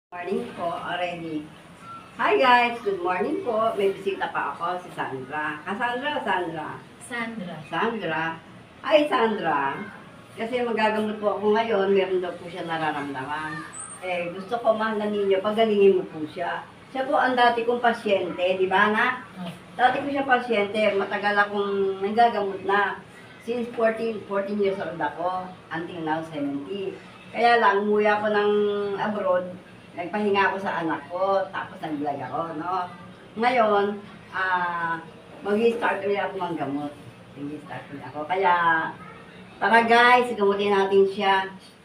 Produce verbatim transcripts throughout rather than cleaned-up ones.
Morning po, already. Hi guys, good morning po. May bisita pa ako, si Sandra. Cassandra, Sandra? Sandra. Sandra. Hi Sandra. Kasi magagamot po ako ngayon, meron daw po siya nararamdaman. Eh, gusto ko mahal ninyo, pagalingin mo po siya. Siya po ang dati kong pasyente, di ba na? Dati ko siya pasyente, matagal akong nagagamot na. Since fourteen, fourteen years old ako, until now seventy. Kaya lang, umuwi ako ng abroad, nagpahinga ako sa anak ko, tapos nag-vlog ako, no? Ngayon, ah, mag-start ulit ako ng gamot. Mag-start ulit ako. Kaya, tara guys, gamutin natin siya.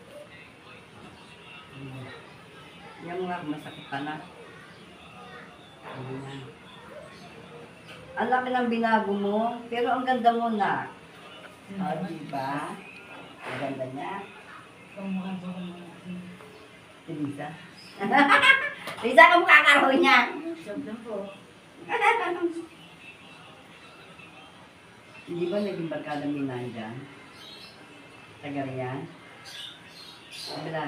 Yan nga, masakit pa na. Ayan. Ang laki ng binago mo, pero ang ganda mo na. O, oh, diba? Ang ganda niya. Kamukha ko naman. Si Lisa. Lisa, kamukha ka raw niya. Job lang po. Hindi ba naging barkada minay dyan? Tagariyan? Kabila.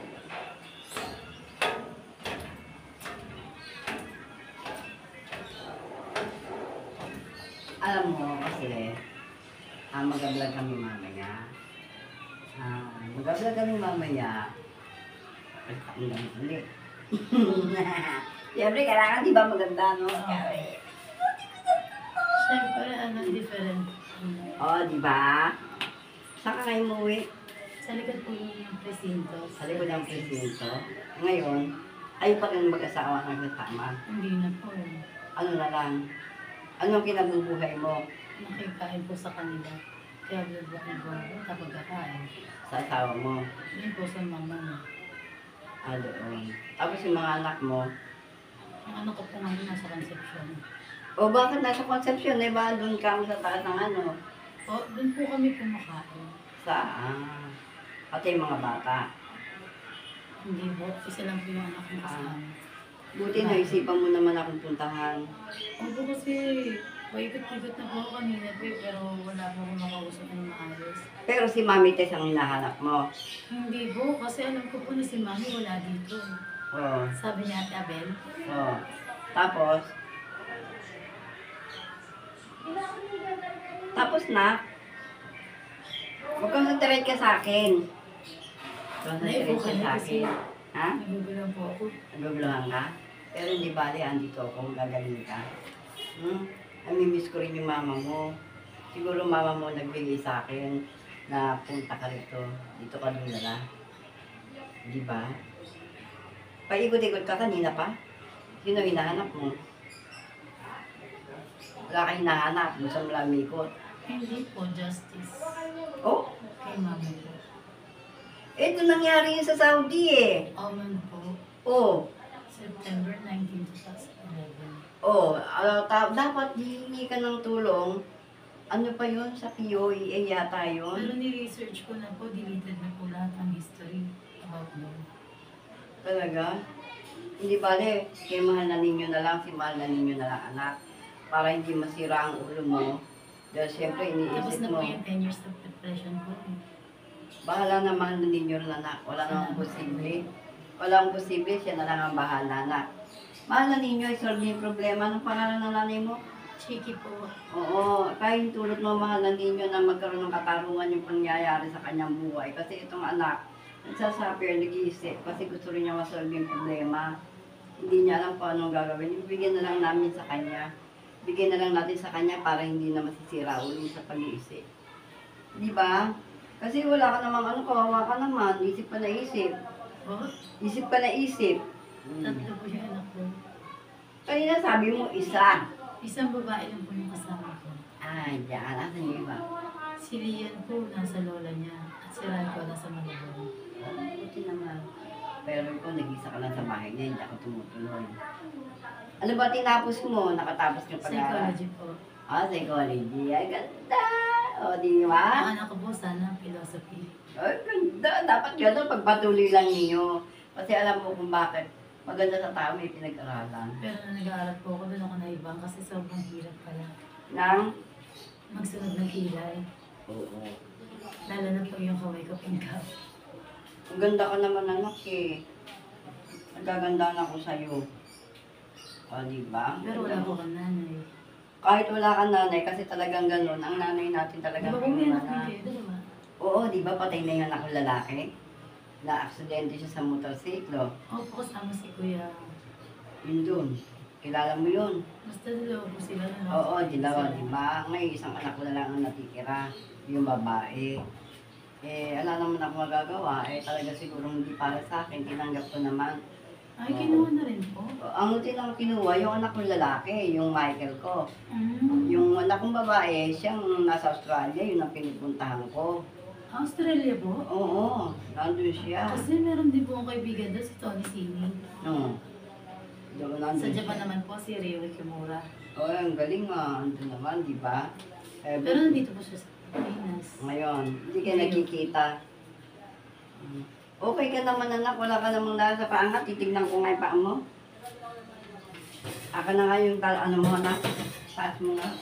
Alam mo kasi, ah, mag-vlog kami mamaya. Ah, mag-vlog kami mamaya. Ay, ang gamit ulit. Siyempre, kailangan di ba maganda, no? Kaya, Siyempre, ano, different. Oo, oh, di ba? Saan ka kayo umuwi? Sa likod po yung presinto. Sa likod ng presinto. Ngayon, ayaw pa rin mag-asawa ng kasama. Hindi na po. Ano na lang? Ano ang kinabubuhay mo Nakikain po sa kanila. Kaya bigyan ko kapag kakain. sa asawa mo? Yun po sa mama mo. Ah, doon. Tapos yung mga anak mo, Ang ano ko po ngayon nasa conception. o bakit nasa Concepcion, eh ba doon ka mo sa taas ng ano? O, doon po kami kumakain. Sa, ah, pati yung mga bata. Hindi po. Isa lang po yung anak ko kasama. Buti na isipan mo naman akong puntahan. Opo kasi, paikot-ikot na po ako kanina po eh, pero wala po akong makausap ng maayos. Pero si Mami Tess ang hinahanap mo. Hindi po, kasi alam ko po na si Mami wala dito. Oo. Sabi ni Ate Abel. Oo. Tapos, tapos na, mag-concentrate ka sa akin. Concentrate ka sa akin. Ha? Nagugulang po ako. Naguguluhan ka? Pero hindi bali, andito ako, gagaling ka. Hmm? Namimiss ko rin yung mama mo. Siguro mama mo nagbigay sa akin na punta ka rito. Dito ka dinala. Di ba? Paikot-ikot ka kanina pa. Sino hinahanap mo? Wala ka hinahanap. Gusto mo lang mikot. Hindi po, justice. Oh, Kay Mami po. ito nangyari yun sa Saudi eh. Oman po, Oh, September nineteenth, twenty eleven. oh, ah, ta- dapat hihingi ka ng tulong. Ano pa yun? Sa P O E A yata yun? Pero ni-research ko na po, deleted na po lahat ng history about them. Talaga? Hindi bale, kaya mahal na ninyo na lang, si mahal na ninyo na lang anak. Para hindi masira ang ulo mo. Dahil siyempre Tapos iniisip na po mo, yung ten years of depression po. eh. bahala na mahal na ninyo na anak. Wala namang posible. Walang posible, siya na lang ang bahala na. Mahal na ninyo, isolve yung problema ng pangalan ng nanay mo. Cheeky po. Oo, kahit tulad mo mahal na ninyo na magkaroon ng katarungan yung pangyayari sa kanyang buhay. Kasi itong anak, nagsasuffer, nag-iisip kasi gusto rin niya masolve yung problema. Hindi niya alam kung anong gagawin. Ibigyan na lang namin sa kanya. Bigyan na lang natin sa kanya para hindi na masisira ulit sa pag-iisip. Di ba? Kasi wala ka namang ano, kawawa ka naman. Isip pa na isip. Oh, Isip pa na isip. tatlo po yung anak ko. Kanina sabi mo isa. Isang babae lang po yung kasama ko. Ah, diyan. Asan yung iba? Si Lian po nasa lola niya at si Ranko nasa Malabon. Ah, buti naman. Pero ikaw, nag-isa ka lang sa bahay niya, hindi ako tumutuloy. Ano ba tinapos mo? Nakatapos ng pag-aaral? Psychology po. Ah, psychology. Ay, ganda! O, di ba? Ang anak ko po sana, philosophy. Ay, ganda. Dapat gano'n pagpatuloy lang ninyo. Kasi alam mo kung bakit. Maganda sa tao, may pinag-aralan. Pero nung nag-aaral po ako, doon ako naibang kasi sobrang hirap pala. Nang? Magsunod ng kilay. Oo. Lalo na po yung kaway ko pingkap. Ang ganda ka naman anak eh. Nagagandaan ako sa'yo. O, di ba? Pero wala ko kang nanay. Kahit wala kang nanay, kasi talagang ganun, ang nanay natin Di talagang ba kung may anak pinuha na. din kayo, dalawa? Oo, di ba patay na yung anak kong lalaki? Na-aksidente siya sa motorsiklo. Opo, kasama si Kuya. Yun dun. Kilala mo yun? Basta dalawa po sila na. Oo, dilawa, di ba? Ngayon, isang anak ko na lang ang natitira, yung babae. Eh, wala naman ako magagawa. Eh, talaga siguro hindi para sa akin. Tinanggap ko naman. Ay, kinuha na rin po. Ang tinang kinuha, yung anak kong lalaki, yung Michael ko. Mm. Yung anak kong babae, siyang nasa Australia, yun ang pinupuntahan ko. Australia po? Oo, nandun siya. Kasi meron din po akong kaibigan doon, si Tony Sini. Oo. Doon nandun Sa Japan siya. naman po, si Ryo Kimura. Oo, ang galing nga. Andun naman, di ba? Eh, Pero nandito po siya sa Pilipinas. ngayon, hindi ka nakikita. Mm. Okay ka naman anak, wala ka namang nasa paangat, titignan ko nga yung paa mo. Aka na nga yung tal- ano mo anak, taas mo nga.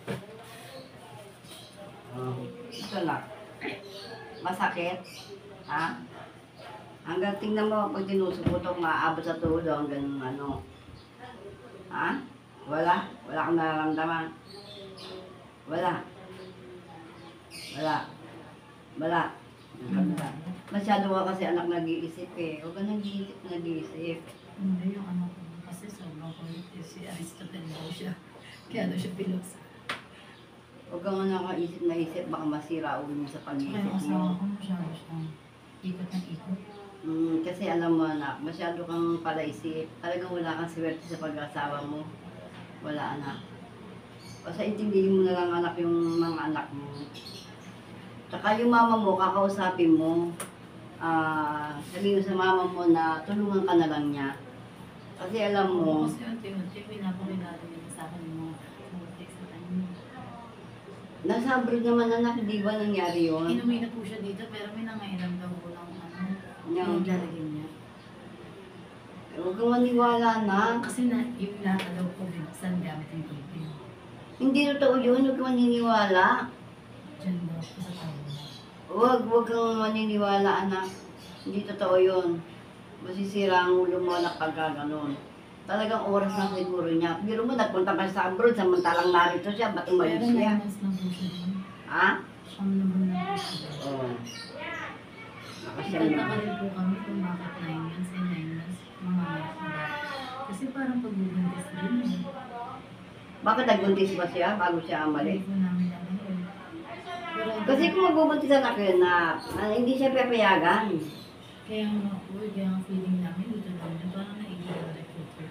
Oh, ito lang. Masakit? Ha? Hanggang tingnan mo, pag tinusuputok, maaabot sa tulo hanggang ano. Ha? Wala? Wala kang nararamdaman? Wala? Wala? Wala? Wala? Masyado ka kasi anak nag-iisip eh. Huwag ka nag-iisip, nag-iisip. Hindi yung ano ko. Kasi sobrang kulit eh, si Aristotle daw siya. Kaya daw siya pilos. Huwag ka nga nakaisip na isip, baka masira ulo mo sa Kaya pag-iisip asawa mo. ko masyado siyang ikot ng ikot. Mm, kasi alam mo anak, masyado kang palaisip. Talagang wala kang swerte sa pag-asawa mo. Wala anak. Basta intindihin mo na lang anak yung mga anak mo. Tsaka yung mama mo, kakausapin mo. Ah, sabihin mo sa mama mo na tulungan ka na lang niya. Kasi alam mo, Kasi unti-unti, pinapakilala niya sa akin yung mga mutik sa kanya. nasa abroad naman anak, hindi ba nangyari yun? Inuwi na po siya dito, pero may nangailan daw ko ng ano, Yung- yung lalagyan niya. Huwag kang maniwala na. Kasi na, yung lata daw po, binuksan gamit yung pilipin. Hindi totoo yun, huwag kang maniniwala. Diyan daw po sa tayo. Huwag, huwag kang maniniwala anak. Hindi totoo yun. Masisira ang ulo mo anak pagka ganun. Talagang oras na siguro niya. Biro mo, nagpunta pa sa abroad, samantalang narito siya, ba't Pero umalis nine siya? months lang po siya doon. Ha? Siyam na buwan na po siya doon. Oo. Nakasyam Nagtataka na. rin po kami kung bakit nine months and nine months mga mga. Kasi parang pagbubuntis din. eh. Bakit nagbuntis ba siya bago siya Hindi amalis? po namin alam yun. Pero Kasi kung magbubuntis anak yun na, na hindi siya papayagan. kaya nga po, kaya ang feeling namin dito namin, parang naigilan na recruiter.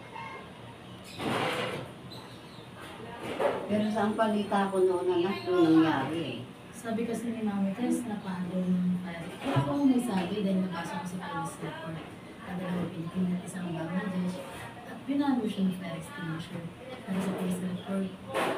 Pero saan palita ko noon anak, noon nangyari eh. Sabi kasi ni Mami Tess, napahandle ng pare. Kaya ako may sabi dahil nabasa ko sa police report. Ang dalawang Pilipino at isang Bangladesh. At pinalo siya ng fire extinguisher. Ano sa police report.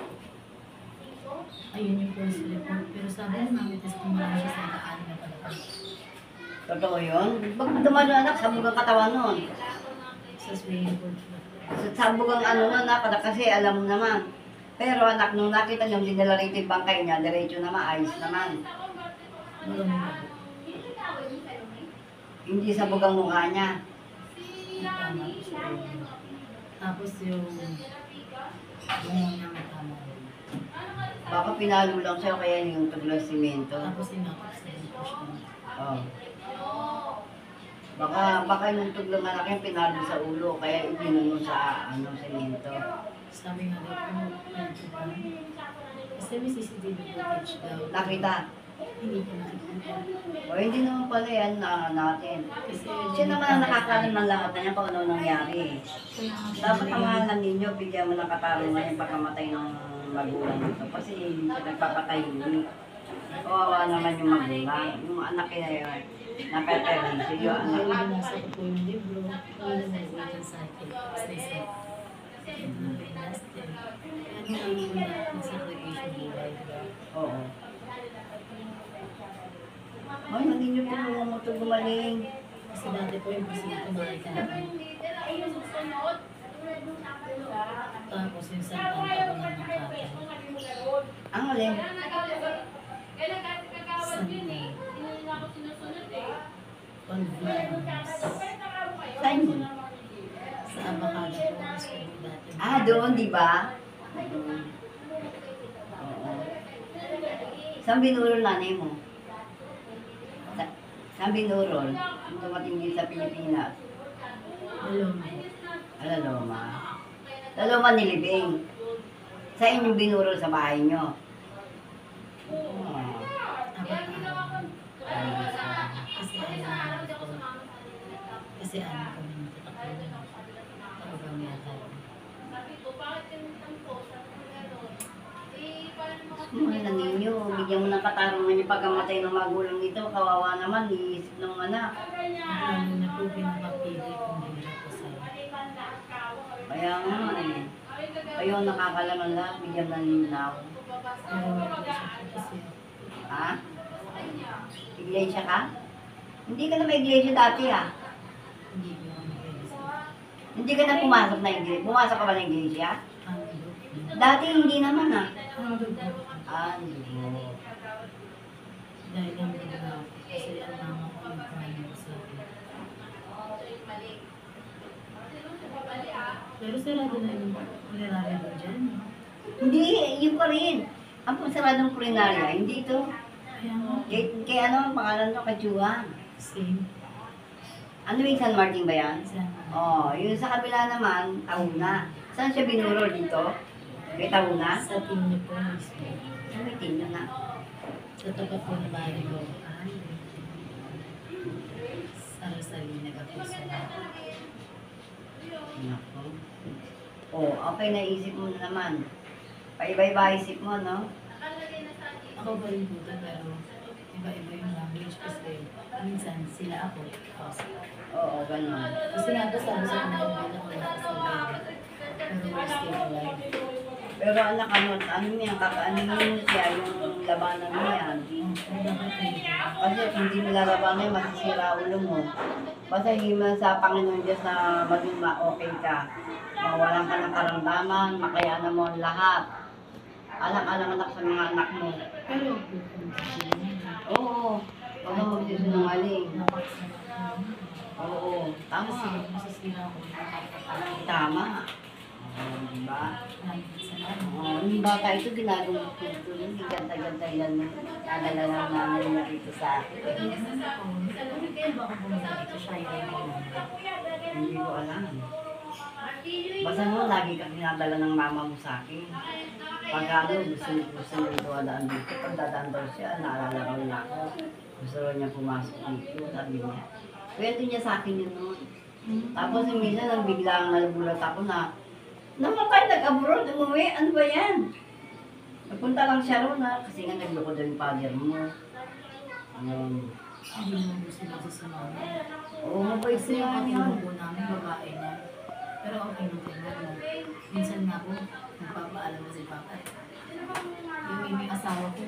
Ayun yung police report. Pero sabi ni Mami Tess, tumala siya sa daan na pala. Totoo yun? Pag tumalo anak, sabog ang katawan noon. Sa swimming pool siya. Sabog ang ano na anak, kasi alam mo naman. Pero anak, nung nakita niyo, dinala rito yung bangkay niya, diretso naman, ayos naman. Marami na po. Hindi sabog ang mukha niya. Tama po siya. Tapos yung bungo niya matama. Baka pinalo lang siya, kaya yung tuglang simento. Tapos inakap sa po siya. Oh. Baka, baka yung tuglang anak yung pinalo sa ulo, kaya ibinuno sa ano, simento. Sabi nga daw po, medyo ba? Kasi may C C T V footage daw. Nakita. Hindi ko nakikita. O hindi naman pala yan na natin. Kasi Siya naman ang nakakalam ng lahat na yan kung ano nangyari. Kaya nga siya Dapat nilagay- ang mahalan ninyo, bigyan mo ng katarungan yung pagkamatay ng magulang nito. Kasi hindi siya nagpapatay yun. Kawawa naman yung magulang. Yung anak niya yun, napepernisyo yung Yung anak. ano, nasa ko po yung libro, yun ang nag-wait cycle. Stay safe. Ito na ba yung last day? Ano nga naman na nasa graduation buhay, di ba? Oo. Ay, hindi niyo tulungan mo ito gumaling. Kasi dati po yung kasi kumain ka namin. Tapos yung sa taon ako na nakakaya. Ang alin. Sunday. Convenience. Sa inyo? Sa Abacada po, mas po dati. Ah, doon, di ba? Oo. Oo. Saan binurol nanay mo? Sa, saan binurol? Nung dumating din sa Pilipinas. Dalawang po. Alaloma. Laloma nilibing. Sa inyong binurol sa bahay nyo. Oh. Apat na araw. Kasi ano po. Kasi ano kami nagtatakbo. Ako ba may atay. Mahal na ninyo. Bigyan mo ng katarungan yung pagkamatay ng magulang nito. Kawawa naman, iisip ng anak. Ano na po pinapapili kung hirap ko sa'yo. Kaya nga eh. Kayo ang nakakalaman lahat, bigyan ng linaw. Pero wala po siya po kasi Ha? Iglesia ka? Hindi ka na may iglesia dati ah. hindi ko kami pwede sa Hindi ka na pumasok na iglesia. Pumasok ka ba ng iglesia? ang dugo. Dati hindi naman ah. Ang dugo. Ah, hindi mo. Dahil ang dugo na ako. Kasi ang mama ko yung kanya ko sa akin. Pero sarado na yung kulinarya ko dyan. Hindi, yun pa rin. Ang pasaradong kulinarya, hindi ito. Kaya nga, Kay, kay ano ang pangalan to? Kajuan. same. Ano yung San Martin ba yan? Sana. Oh, yung sa kabila naman, Tahuna. Saan siya binurol dito? Kay Tahuna? Sa team niyo po mismo. Sabitin nyo na. Sa tapat po na bahay ko. Sa Rosalina ka po sa Nako. Oh, okay, naisip mo na naman. Paiba-iba isip mo, no? ako ba rin po ito, pero iba-iba yung language kasi minsan sila ako. Kasi, Oo, ganun. kasi nga po sabi sa kanila ko na sa sabi. Pero we're still alive. Pero anak, ano, ano yan, kakaano mo siya, yung labanan mo yan. Oh, dapat kayo. Kasi kung hindi mo lalabanan yan, masisira ulo mo. Basta hindi mo sa Panginoon Diyos na maging ma-okay ka. Mawalan ka ng karamdaman, makayanan mo ang lahat. Anak-anak-anak sa mga anak mo. Pero kung Oo, huwag kang magsisinungaling. napakasama. Oo, tama. Kasi masisira ako. Tama. Oo, diba? Salamat. Oo, yung bata ito ginagawa ko ito. Hindi ganda-ganda yan. Nadala lang namin niya dito sa akin. Kaya ba ako pumunta dito siya yung Hindi ko alam. Basta mo, lagi kang dinadala ng mama mo sa akin. Pag ano, gusto niya gusto niya dumadaan dito. Pag dadaan daw siya, naalala ko na ako. Gusto raw niya pumasok dito, sabi niya. Kwento niya sa akin yun noon. Tapos yung minsan, nang biglang nagulat ako na, namatay, nag-abroad, umuwi, ano ba yan? Nagpunta lang siya ron na, kasi nga nagloko daw yung father mo. Um, Hindi mo gusto dito sa mama. Oo, mabait Kasi yung siya pati yun. po namin, babae niya. Pero okay na tingnan mo. Minsan nga po, nagpapaalam na si Papa. Yung may asawa ko,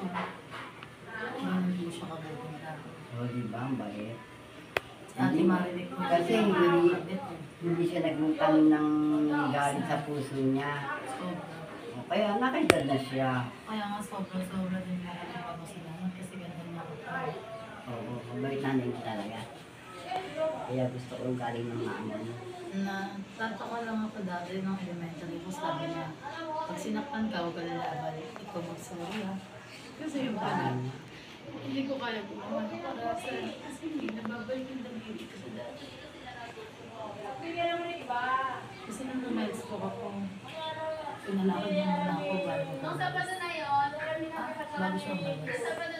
ganun po siya kabupunta. Oo, di ba? Ang bait. Si Ate Marivic po. Kasi hindi, hindi siya nagmutang ng galing sa puso niya. Sobra. O, kaya nakaedad na siya. Kaya nga sobra-sobra din ako nagpapasalamat kasi ganda niya ako. Oo, mabait nanay mo talaga. Kaya gusto ko galing ng mama mo. Na tataka lang ako dati ng elementary ko, sabi niya, pag sinaktan ka, huwag ka lalaban, ikaw mag-sorry ha. Kasi yung pala, hindi ko kaya gumawa ng parasan kasi hindi nababalik yung daliri ko sa dati. Kasi nung lumayas po ako, pinalakad niya muna ako bago ko. Bago siya umalis.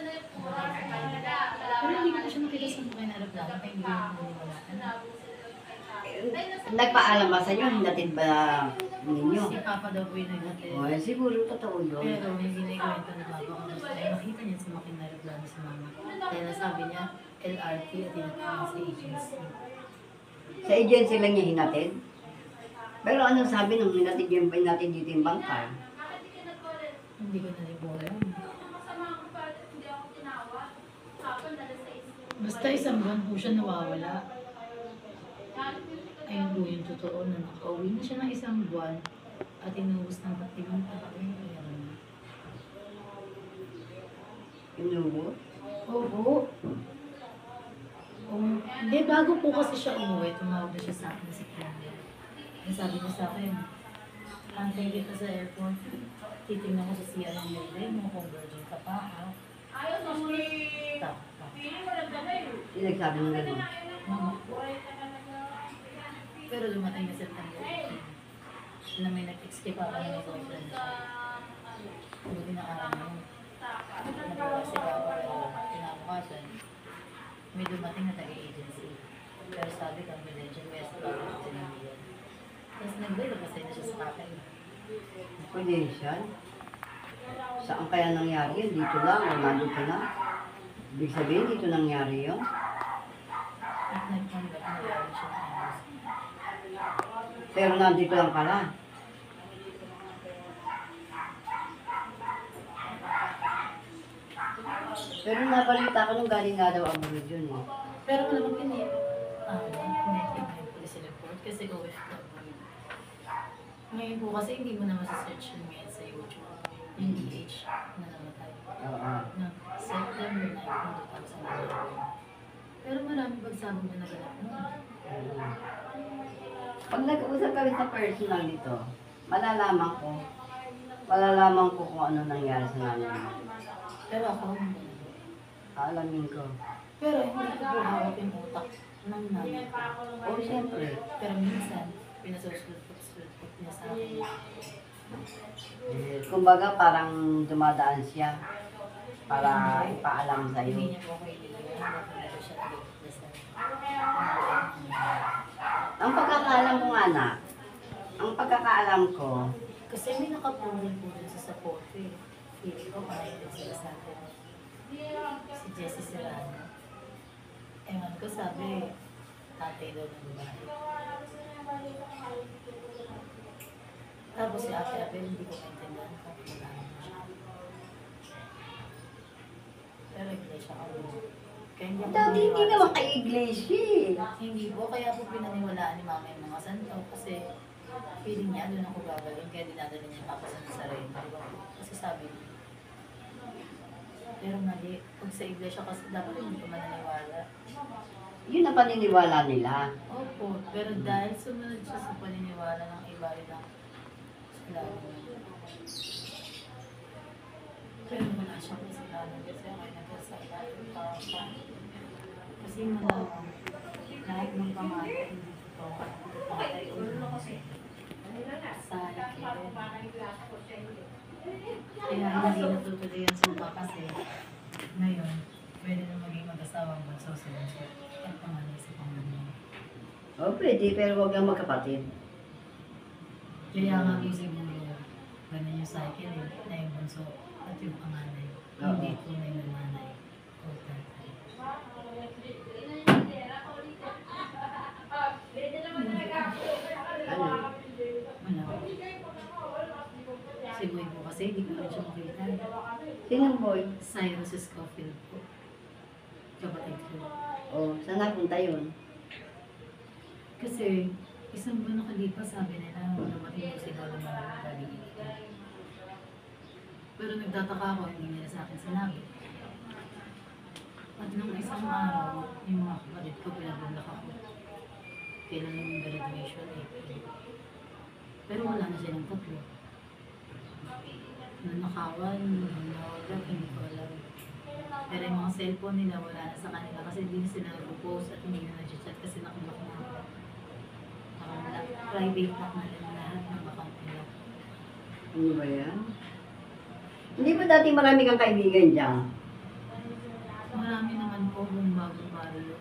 Pero hindi ko siya nakita sa mga inarap-laki, kaya hindi ko yung maniwalaan. Nagpaalam ba sa inyo? Hinatid ba ninyo? Si Papa daw po yung naghatid. O, siguro totoo yun. Pero hindi na ikwento na Papa ko kasi nakita niya sa mga kinarap-laki sa mama. Kaya nasabi niya, L R T at tinatawag sa agency. Sa agency lang niya hinatid? Pero anong sabi nung hinatid yung hinatid dito yung bangkay? Hindi ko na rin po alam. Basta isang buwan po siya nawawala. Ayun po yung totoo na nakauwi na siya ng isang buwan at inuubos ng patimang tapak ng pera niya. Inubo? Oo. Kung Hindi, bago po kasi siya umuwi, tumawag na siya sa akin sa September. Ang sabi niya sa akin, antay kita sa airport, titignan ko sa C R ng birthday mo kung virgin ka pa. Ha? Tap, tap. Yung nagsabi mo gano'n. Mama po. Pero dumating na September eighteen. Na may nag-text kay Papa na may boyfriend siya. Buti na araw na yun. Nagawa si Papa, pero kinabukasan. May dumating na taga-agency. Pero sabi confidential, may sa Papa na sinabihan. Tapos naglalabasay na siya sa akin. Confidential? Saan kaya nangyari yun? Dito lang o nandito na? Ibig sabihin, dito nangyari yun? At nag-conduct na lang siya ng ayos. Pero nandito lang pala. Pero nabalita ko nung galing nga daw ang abroad yun eh. Pero malamang hindi. Ah, hindi yung police report kasi O F W. Ngayon po kasi hindi mo na masa-search yun ngayon sa YouTube. Yung D H na namatay. Oo. No, September ninth, two thousand eleven. Pero marami pagsabog na naganap noon. Pag nag-uusap kami sa personal nito, malalaman ko, malalaman ko kung ano nangyari sa nanay mo. Pero ako hindi. Aalamin ko. Pero hindi ko po hawak yung utak ng nanay ko. Oo, siyempre. Pero minsan, pinasusulpot-sulpot niya sa akin. Eh, kumbaga parang dumadaan siya para ipaalam Hindi sa'yo. niya po ako ililigyan. Hindi ko siya nag-dasal. Ang pagkakaalam ko nga na, ang pagkakaalam ko, Kasi may nakapulol po dun sa support eh. Feeling ko connected sila sa akin. Si Jessie Serrano. Ewan ko sabi, tatay daw ng babae. Tapos si Ate Abel, hindi ko maintindihan kung kailangan mo siya. Pero hindi siya ako. Kaya hindi ako dati hindi naniniwala naman sa- kay Iglesia eh. Hindi po, kaya po pinaniwalaan ni Mama yung mga santo kasi feeling niya doon ako gagaling kaya dinadala niya yung Papa sa Nazareno. Diba? Kasi sabi niya. Pero mali, pag sa iglesia kasi dapat hindi ka mananiwala. Yun ang paniniwala nila. Opo, pero dahil sumunod siya sa paniniwala ng iba lang sila. Pero wala siya kasi lalo kasi ako nagkasala yung Papa. Kasi malamang lahat ng pangalan hindi ko patay o sa kaya hindi natutuloy ang sumpa kasi ngayon, pwede na maging mag-asawang bunso sa bunso at panganay sa panganay. O pwede, pero huwag lang magkapatid. Kaya nga po siguro, ganun yung cycle eh, na yung bunso at yung panganay. Oo. Hindi tunay na nanay o tatay. Ano? Wala. Si Boy po kasi hindi ko rin siya makita. Sinong boy? Cyrus Scofield po. Kapatid ko. O, saan napunta yun? Kasi isang buwan nakalipas sabi nila dumating po sila ng mga galing dito. Pero nagtataka ako, hindi nila sa akin sinabi. At nung isang araw, yung mga kapatid ko pinagbulak ako. Kailan yung graduation eh. Pero wala na silang tatlo. Nanakawan, nawagap, hindi ko alam. Pero yung mga cellphone nila wala na sa kanila kasi hindi na sila nag-post at hindi na nag-chat kasi nakablock na ako. Nakablock, private lock na nila lahat ng account nila. Ano ba yan? Hindi ba dati marami kang kaibigan dyan? Marami naman po kung bago barrio.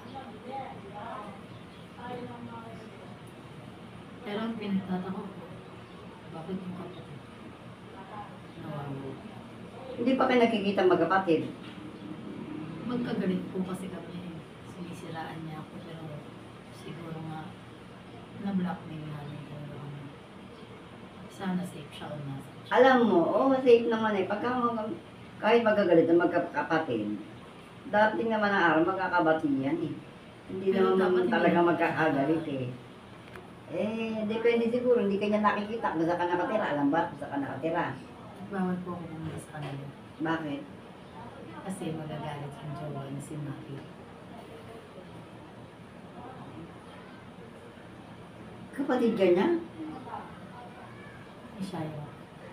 Pero ang pinagtataka ko, bakit yung kapatid? Nawawala. Hindi pa kayo nakikita magkapatid. Magkagalit po kasi kami eh. Sinisiraan niya ako pero siguro nga na-blackmail namin talaga kami. Sana safe siya o nasa siya. Alam mo, oo, oh, safe naman eh. Pagka mag- kahit magkagalit na magkakapatid, dating naman ang araw magkakabati yan eh. Hindi Pero dapat naman hindi talaga naman magkakagalit eh. Eh, depende siguro, hindi kanya nakikita kung saan ka nakatira. Alam ba kung saan ka nakatira? At bawal po ako pumunta sa kanila. Bakit? Kasi magagalit yung jowa na si Maki. Kapatid ka niya? Ni Shaira.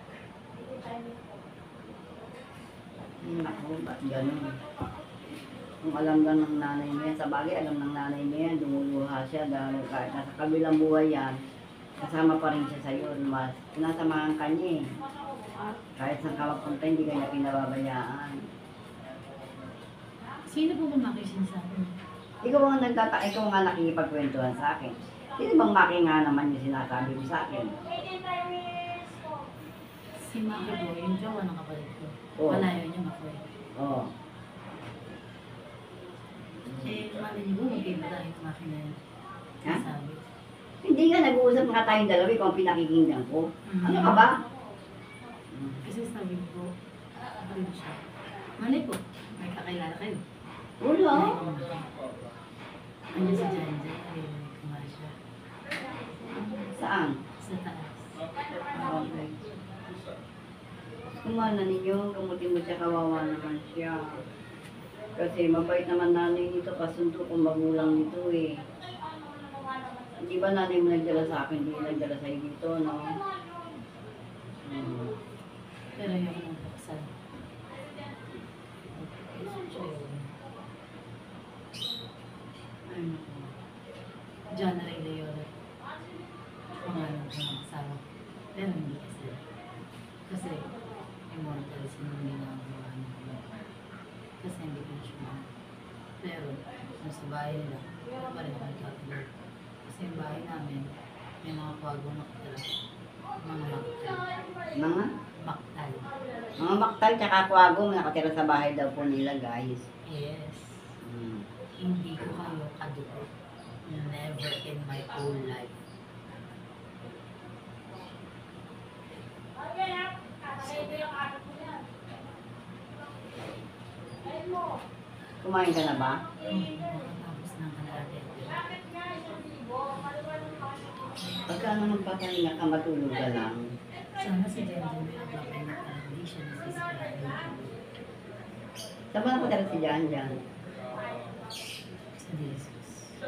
Naku, ba't ganun? Kung alam ka ng nanay niya, sa bagay alam ng nanay niya, dumuluha siya dahil kahit nasa kabilang buhay yan, kasama pa rin siya sa'yo. Mas sinasamahan ka niya eh. Kahit saan ka magpunta, hindi ka niya pinababayaan. Sino po ba makisin sa akin? Ikaw ang nagtata, ikaw nga nakikipagkwentuhan sa akin. Sino bang maki nga naman yung sinasabi mo sa akin? Si Maki po, yung jowa ng kapatid ko. Oo. Malayo niya Maki. Oo. Eh, mali niyo po, magkaiba dahil Maki na yun. Ha? Sabi. Hindi nga, nag-uusap nga tayong dalawa, ikaw ang pinakikinggan ko. Mhm. Ano ka ba? Kasi sabi ko, ano siya? Mali po, may kakilala kayo. Wala. Mali ko Maki. Andiyan si Jan Jan, narinig ko nga siya. Saan? Sa taas. Okay. Kumana ninyo, gamutin mo siya, kawawa naman siya. Kasi mabait naman nanay nito, kasundo kong magulang nito eh. Hindi ba nanay mo nagdala sa akin, hindi nagdala sa'yo dito, no? Hmm. Pero yung nang buksan. Ay, naku. John Ray Leora. Pangalan ko ng asawa. Pero hindi kasi. Kasi, immortal sinunod na ang mga ano ko. Kasi hindi ko na siya mahal. Pero, nasa bahay nila, wala pa rin ako nagkakilala. Kasi yung bahay namin, may mga kwago nakatira. Mga maktal. Mga? Maktal. Mga maktal tsaka kwago, nakatira sa bahay daw po nila, guys. Yes. Hmm. Hindi ko kayo kadugo. Never in my whole life. Kumain ka na ba? Hmm, tapos ng kalahati. Pagka ano magpapahinga ka, matulog ka lang. Sana si Jenjen may nagpapay na parang hindi siya nasisiraan. Saan ba nakatira si Jan Jan? Sa Jesus.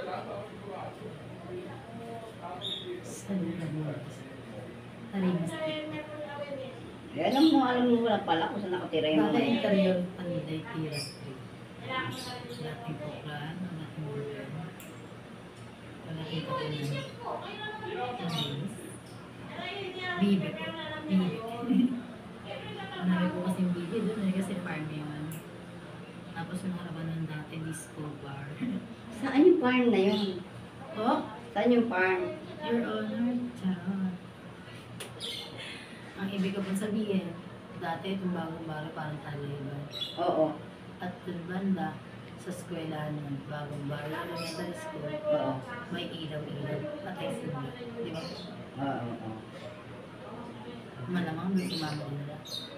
Sa Lulamuras. Tarimas. Eh, alam mo, alam mo wala pala kung saan nakatira yung Baka mga interior Panday Tira Street. Malaking pokran, malaking bulan. Malaking kapunan. Tarimas. Bibi po. Bibi. Marami po kasing bibi doon eh, kasi farm yun. Tapos yung harapan ng dati, disco bar. Saan yung farm na yun? Oh, Saan yung farm? Your Honor, charot. Ang ibig ko pong sabihin, dati itong bagong baro parang Taliban. Oo. At dun banda, sa eskwelahan ng bagong baro, elementary school, Oo. may ilaw-ilaw, patay sila. Di ba? Oo. Oo. Malamang doon si mama nila.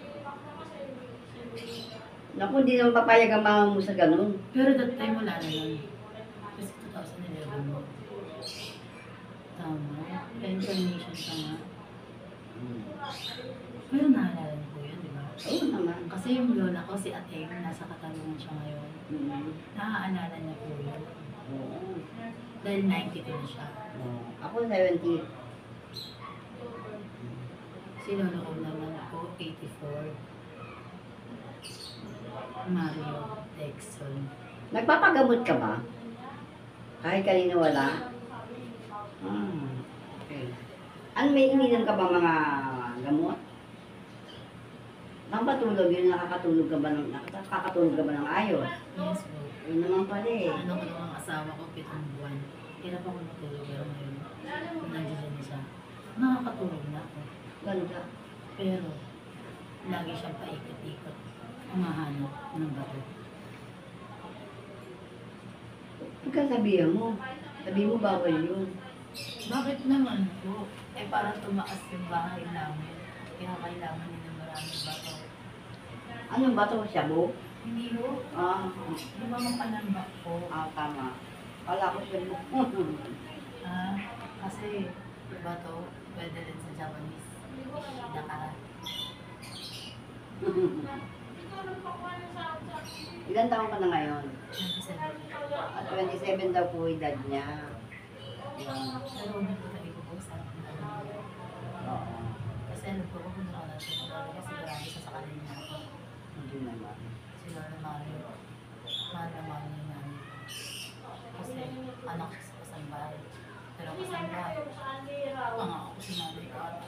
Naku, hindi naman papayag ang mama mo sa ganun. Pero that time wala na lang. Kasi twenty eleven mo. Tama. Reincarnation ka nga. Hmm. Pero naalala niyo po yun, di ba? Oo naman. Kasi yung lola ko, si Ate, nasa Katalungan siya ngayon. Hmm. Naaalala niya po yun. Oo. Dahil ninety-two na siya. Oo. Ako seventy. Si lolo ko naman ako, eighty-four. Mario Dexon. Nagpapagamot ka ba? Kahit kanino wala? Ah, okay. Ano, may ininom ka ba mga gamot? Nakapatulog yun, nakakatulog ka ba ng, nakakatulog ka ba ng ayos? Yes po. Yun naman pala eh. Ano ko nung ang asawa ko, pitong buwan. Kaya pa ako matulog, pero ngayon, kung nandiyan na siya, nakakatulog na ako. Ganda. Pero, lagi siyang paikot-ikot. Umahanap ng bato. Pagkasabihan mo, sabihin mo bawal yun. Bakit naman po? Eh, parang tumaas yung bahay namin. Kaya kailangan nila maraming bato. Anong bato? Shabu? Hindi ho. Ah, Di ba mapanambak po? ah, tama. Wala ko shabu. Ah, kasi bato, pwede rin sa Japanese. Dakara. Ilan taon ka na ngayon? twenty-seven. At twenty-seven daw po edad niya. Yan. Pero hindi ko tayo po natin. Talaga sigurado siya sa kanila ako. Hindi naman. Sila naman yung mahal na mahal niya namin. Kasi anak siya sa kasambahay. Pero kasambahay, pangako si nanay ko at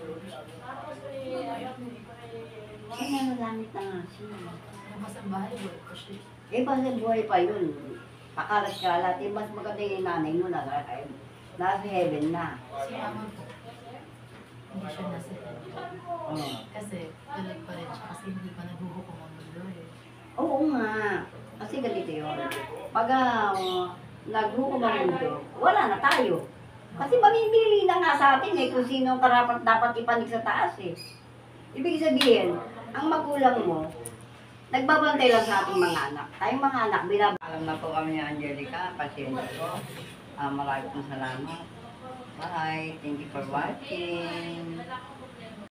Eh, nanalamit na nga siya. yung kasambahay, work ko siya. Eh, basta buhay pa yun. Pakalat-kalat. Eh, mas maganda yung nanay mo na eh, nasa heaven na. Si mama po, hindi siya nasa Oh. kasi tulad pa rin siya kasi hindi pa nabuhukom ang mundo eh. Oo nga. Kasi ganito yun. Pag uh, naghukom ang mundo, wala na tayo. Kasi mamimili na nga sa atin eh kung sino ang karapat dapat ipanig sa taas eh. Ibig sabihin, ang magulang mo, nagbabantay lang sa ating mga anak. Tayong mga anak, binab... Alam na po kami ni Angelica, pasyente ko. Uh, marami pong salamat. Bye. Thank you for watching.